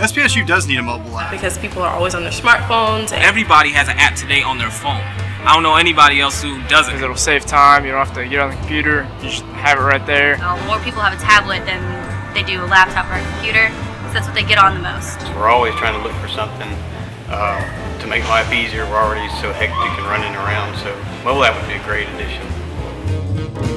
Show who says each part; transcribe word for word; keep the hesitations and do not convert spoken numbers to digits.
Speaker 1: S P S U does need a mobile app.
Speaker 2: Because people are always on their smartphones. And
Speaker 3: everybody has an app today on their phone. I don't know anybody else who doesn't.
Speaker 4: Because it'll save time, you don't have to get on the computer, you just have it right there.
Speaker 5: You know, more people have a tablet than they do a laptop or a computer, so that's what they get on the most.
Speaker 6: We're always trying to look for something uh, to make life easier. We're already so hectic and running around, so mobile app would be a great addition.